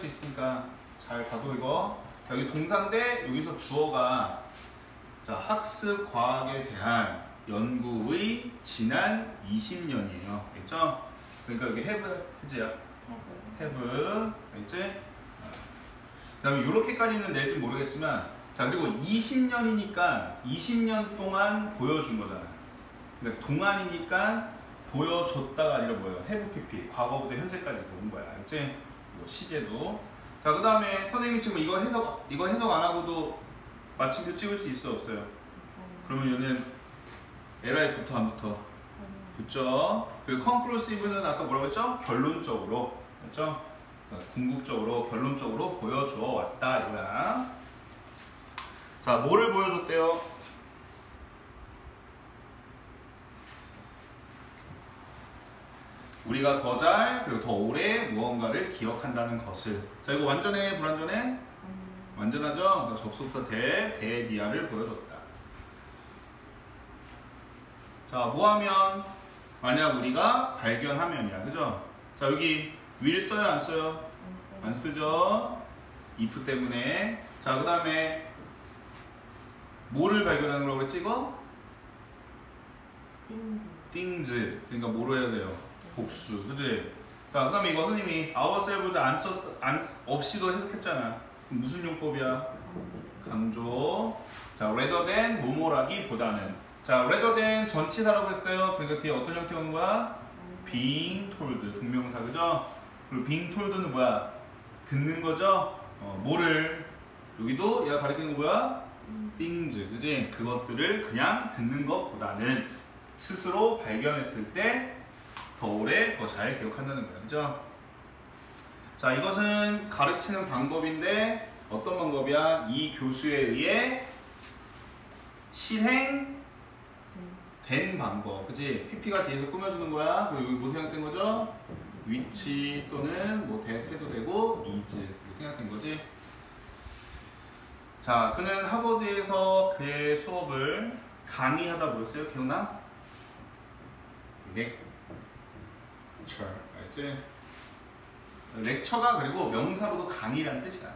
수 있으니까 잘 가도 이거. 여기 동사인데 여기서 주어가 자, 학습 과학에 대한 연구의 지난 20년이에요. 알겠죠? 그러니까 여기 have 해지야. have. 알겠지? 그 다음에 이렇게까지는 낼지 모르겠지만 자, 그리고 20년이니까 20년 동안 보여준 거잖아. 그러니까 동안이니까 보여줬다가 아니라 뭐예요? have pp. 과거부터 현재까지 온 거야. 알겠지? 뭐 시제도. 자, 그 다음에 선생님이 지금 이거 해석 안 하고도 마침표 찍을 수 있어 없어요? 그러면 얘는 li 붙어 안 붙어? 붙죠. 그리고 conclusive는 아까 뭐라고 했죠? 결론적으로, 그렇죠? 궁극적으로, 결론적으로 보여주어 왔다 이거야. 자, 뭐를 보여줬대요? 우리가 더 잘 그리고 더 오래 무언가를 기억한다는 것을. 자, 이거 완전해 불완전해? 완전하죠? 그러니까 접속사 대디아를 보여줬다. 자, 뭐하면? 만약 우리가 발견하면이야. 그죠? 자, 여기 will 써요? 안 써요? 안 쓰죠? if 때문에. 자, 그 다음에 뭐를 발견하는 거라고 그랬지 이거? things. 그러니까 뭐로 해야 돼요? 복수. 그지? 자, 그 다음에 이거 선생님이 ourselves 없이도 해석했잖아. 무슨 용법이야? 강조. 자, rather than 뭐뭐라기보다는. 자, rather than 전치사라고 했어요. 그러니까 뒤에 어떤 형태 오는 거야? being told. 동명사. 그죠? 그리고 being told는 뭐야? 듣는 거죠? 뭐를? 여기도 얘가 가리키는 거 뭐야? things. 그지? 그것들을 그냥 듣는 것보다는 스스로 발견했을 때 더 오래, 더 잘 기억한다는 거야. 그죠? 자, 이것은 가르치는 방법인데 어떤 방법이야? 이 교수에 의해 실행된 방법. 그치? PP가 뒤에서 꾸며주는 거야. 그리고 여기 뭐 생각된 거죠? 위치 또는 뭐 대도 되고 is 이렇게 생각된 거지. 자, 그는 하버드에서 그의 수업을 강의하다 뭐였어요? 기억나? lecture. 알지? 렉처가 그리고 명사로도 강의라는 뜻이야.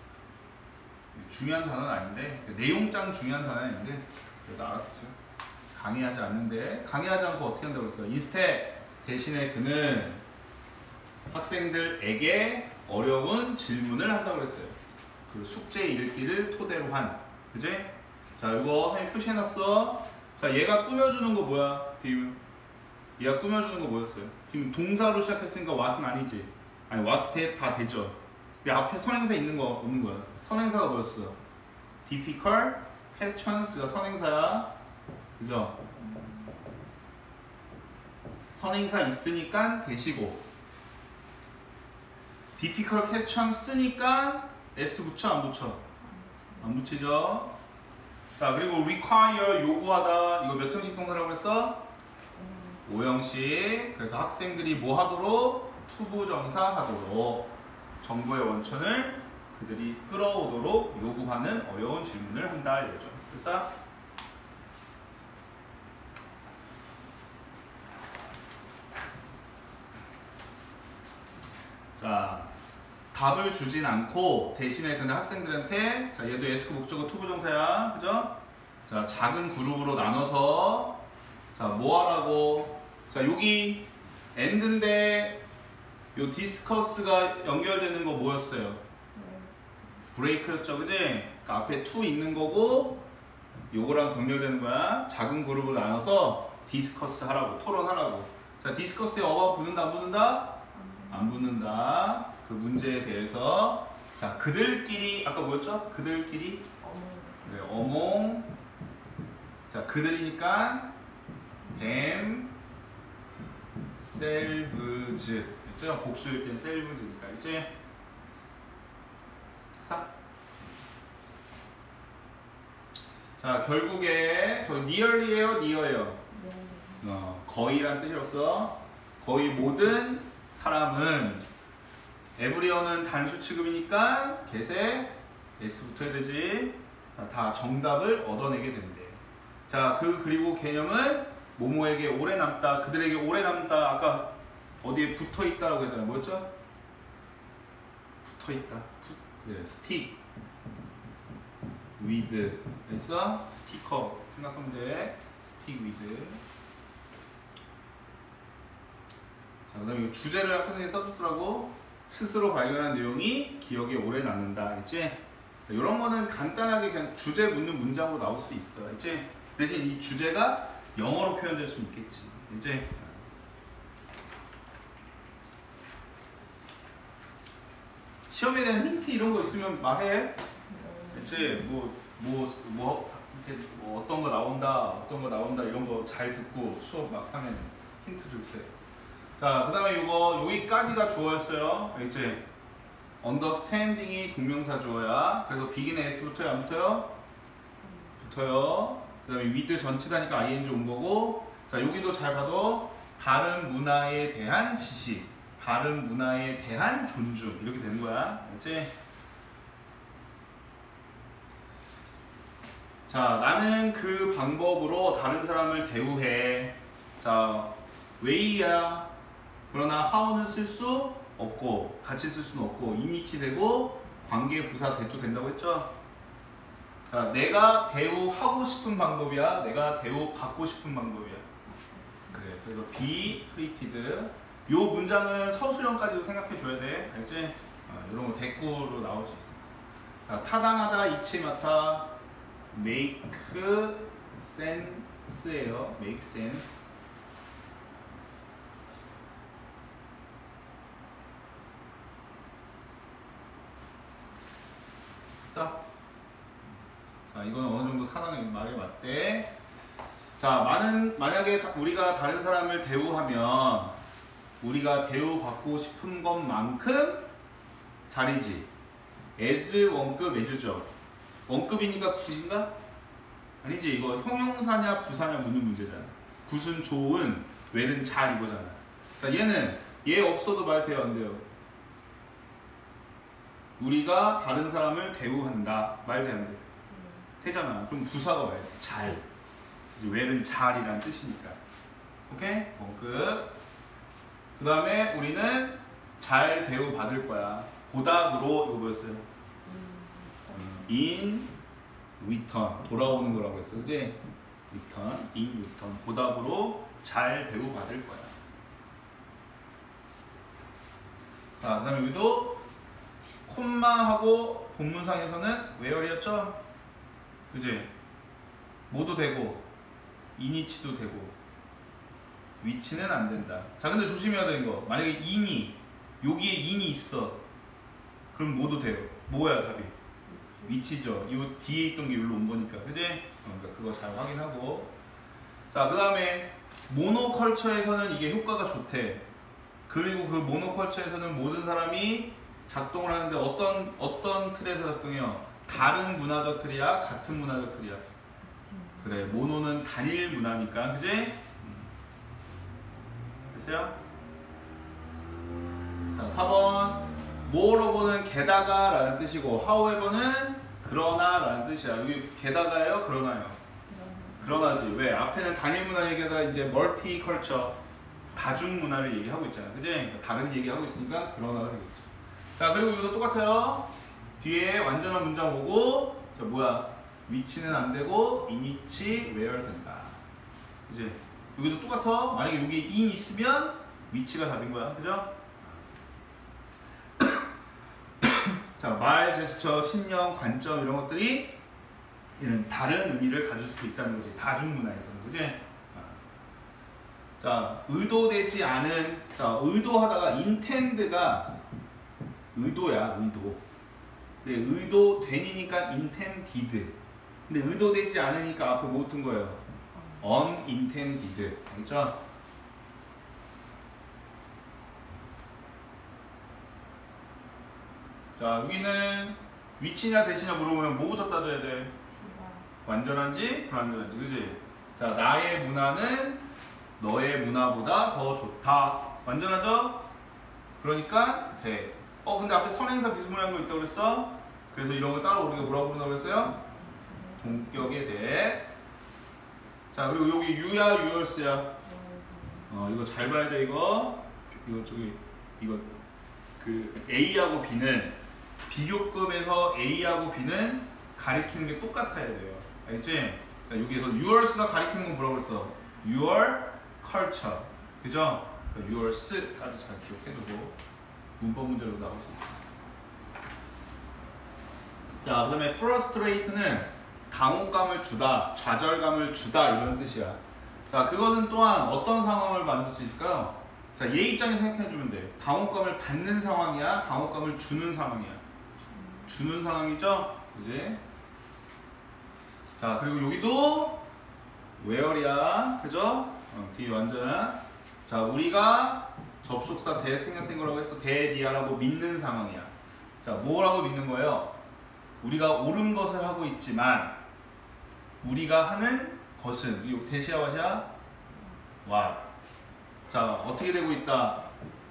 중요한 단어는 아닌데, 내용장 중요한 단어는 아닌데 그래도 알았었어요. 강의하지 않는데, 강의하지 않고 어떻게 한다고 그랬어요? instead, 대신에 그는 학생들에게 어려운 질문을 한다고 그랬어요. 그 숙제 읽기를 토대로 한. 그지? 자, 이거 선생님 표시해놨어. 자, 얘가 꾸며주는 거 뭐야? 디움. 얘가 꾸며주는 거 뭐였어요? 지금 동사로 시작했으니까 what은 아니지. 아니, what 다 되죠. 근데 앞에 선행사 있는 거 없는 거야. 선행사가 뭐였어? difficult questions가 선행사야. 그죠? 선행사 있으니까 대시고, difficult questions 쓰니까 s 붙여 안 붙여? 안 붙이죠. 자, 그리고 require 요구하다. 이거 몇 형식 동사라고 했어? 5형식. 그래서 학생들이 뭐 하도록? 투부정사 하도록 정보의 원천을 그들이 끌어오도록 요구하는 어려운 질문을 한다 이거죠. 됐어? 자, 답을 주진 않고 대신에 그냥 학생들한테, 자, 얘도 예스크 목적어 투부정사야. 그죠? 자, 작은 그룹으로 나눠서 자, 뭐 하라고? 자, 여기 end인데 요 디스커스가 연결되는 거 뭐였어요? 브레이크였죠, 그지? 그러니까 앞에 to 있는 거고 요거랑 연결되는 거야. 작은 그룹을 나눠서 디스커스 하라고, 토론하라고. 자, 디스커스에 어가 붙는다 안 붙는다? 안 붙는다. 그 문제에 대해서. 자, 그들끼리 아까 뭐였죠? 그들끼리 네, 어몽. 자, 그들이니까 themselves. 그죠? 복수일 땐 selves니까. 이제 자, 결국에 저 nearly예요, near예요? 거의란 뜻이었어. 거의 모든 사람은, everyone은 단수 취급이니까 get에 s 붙어야 되지. 자, 다 정답을 얻어내게 된대. 자, 그리고 개념은 뭐뭐에게 오래 남다, 그들에게 오래 남다. 아까 어디에 붙어 있다라고 했잖아요. 뭐였죠? 붙어있다. 그래, 스틱 위드. 그래서 스티커 생각하면 돼. 스틱 위드. 자, 그 다음에 주제를 아까 전에 써줬더라고. 스스로 발견한 내용이 기억에 오래 남는다. 알지? 이런 거는 간단하게 그냥 주제 묻는 문장으로 나올 수도 있어. 알지? 대신 이 주제가 영어로 표현될 수 있겠지. 이제 시험에 대한 힌트 이런 거 있으면 말해. 이제 어떤 거 나온다 이런 거 잘 듣고 수업 막 하면 힌트 줄게. 자, 그다음에 여기까지가 주어였어요. 이제 understanding이 동명사 주어야. 그래서 begin에 s 붙어요, 안 붙어요? 붙어요. 그다음에 with 전치사니까 ing 온 거고. 자, 여기도 잘 봐도 다른 문화에 대한 지식, 다른 문화에 대한 존중 이렇게 되는 거야. 알지? 자, 나는 그 방법으로 다른 사람을 대우해. 자, way야. 그러나 how는 쓸 수 없고 같이 쓸 수는 없고 in이치 되고 관계 부사 대조 된다고 했죠? 자, 내가 대우하고 싶은 방법이야. 내가 대우받고 싶은 방법이야. 그래. 그래서 be treated. 요 문장은 서술형까지도 생각해 줘야 돼. 알지? 이런 거 대꾸로 나올 수 있어. 자, 타당하다, 이치마타, make sense예요. make sense. 자, 이건 어느 정도 타당의 말에 맞대. 자, 만약에 우리가 다른 사람을 대우하면 우리가 대우받고 싶은 것만큼 잘이지. as 원급 as죠. 원급이니까 굿인가? 아니지. 이거 형용사냐 부사냐 묻는 문제잖아. 굿은 좋은, well은 잘 이거잖아. 자, 얘는 얘 없어도 말 돼요, 안 돼요? 우리가 다른 사람을 대우한다. 말 돼, 안 돼? 되잖아. 그럼 부사가 와야 돼. 잘. 이제 well은 잘이란 뜻이니까. 오케이? 원급. 그 다음에 우리는 잘 대우받을 거야. 보답으로 이거 뭐였어요? in return. 돌아오는 거라고 했어. 그지? return, in return. 보답으로 잘 대우받을 거야. 자, 그 다음에 여기도 콤마하고 본문상에서는 where이었죠? 그지? 뭐도 되고 in이치도 되고 위치는 안 된다. 자, 근데 조심해야 되는 거. 만약에 in이 여기에 in이 있어. 그럼 뭐도 돼요. 뭐야 답이? 위치죠. 이 뒤에 있던 게 여기로 온 거니까. 그지? 그러니까 그거 잘 확인하고. 자, 그 다음에 모노컬처에서는 이게 효과가 좋대. 그리고 그 모노컬처에서는 모든 사람이 작동을 하는데 어떤 틀에서 작동해요? 다른 문화적 틀이야? 같은 문화적 틀이야? 그래, 모노는 단일 문화니까. 그지? 됐어요? 자, 4번. moreover는 게다가 라는 뜻이고 however는 그러나 라는 뜻이야. 여기 게다가예요? 그러나요? 그러나지. 왜? 앞에는 단일 문화 얘기하다가 이제 멀티컬처 다중 문화를 얘기하고 있잖아. 그지? 다른 얘기하고 있으니까 그러나가 되겠죠. 자, 그리고 이것도 똑같아요. 뒤에 완전한 문장 오고 자, 뭐야? 위치는 안 되고 in이치 where 된다. 그지? 여기도 똑같아. 만약에 여기 in 있으면 위치가 답인 거야. 그죠? 자, 말, 제스처, 신념, 관점 이런 것들이 이런 다른 의미를 가질 수도 있다는 거지. 다중문화에서는. 그지? 자, 의도되지 않은. 자, 의도하다가 intend가 의도야, 의도. 근데 의도되니까 intended. 근데 의도되지 않으니까 앞에 뭐 붙은 거예요? unintended. 알겠죠? 자, 여기는 위치냐 대시냐 물어보면 뭐부터 따져야 돼? 완전한지 불완전한지. 그지? 자, 나의 문화는 너의 문화보다 더 좋다. 완전하죠? 그러니까 돼. 근데 앞에 선행사 비스무리한 거 있다고 그랬어? 그래서 이런 거 따로 우리가 뭐라고 부른다고 그랬어요? 동격에 돼. 자, 그리고 여기 you야, yours야. 이거 잘 봐야 돼, 이거. 이거 그 A하고 B는 비교급에서 A하고 B는 가리키는 게 똑같아야 돼요. 알겠지? 그러니까 여기서 yours가 가리키는 건 뭐라고 했어? your culture. 그죠? 그러니까 yours까지 잘 기억해두고 문법 문제로 나올 수 있습니다. 자, 그 다음에 frustrate는 당혹감을 주다, 좌절감을 주다 이런 뜻이야. 자, 그것은 또한 어떤 상황을 만들 수 있을까요? 자, 얘 입장에 생각해주면 돼. 당혹감을 받는 상황이야? 당혹감을 주는 상황이야? 주는 상황이죠? 그지? 자, 그리고 여기도 where이야. 그죠? 뒤에 완전. 자, 우리가 접속사 대 생략된 거라고 했어. 대디아라고 믿는 상황이야. 자, 뭐라고 믿는 거예요? 우리가 옳은 것을 하고 있지만 우리가 하는 것은 이 대시야 와시야 what. 자, 어떻게 되고 있다?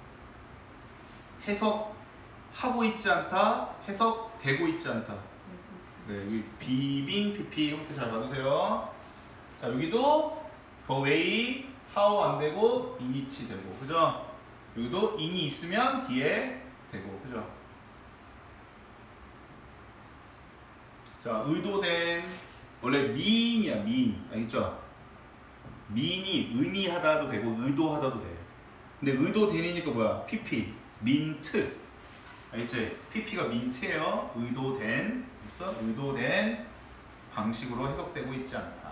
해석하고 있지 않다. 해석되고 있지 않다. 네, 여기 비빙 PP 형태 잘 봐주세요. 자, 여기도 the way, how 안 되고 in이치 되고, 그죠? 여기도 in이 있으면 뒤에 되고, 그죠? 자, 의도된 원래 mean이야, mean. 알겠죠? mean이 의미하다도 되고 의도하다도 돼. 근데 의도된이니까 뭐야? PP, mint. 알겠지? PP가 mint예요. 의도된. 그래서 의도된 방식으로 해석되고 있지 않다.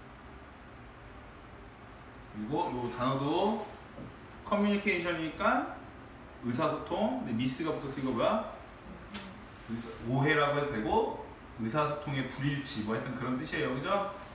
그리고 이 단어도 커뮤니케이션이니까 의사소통. 근데 미스가 붙었으니까 뭐야? 오해라고 해도 되고 의사소통의 불일치 뭐 했던 그런 뜻이에요. 그죠?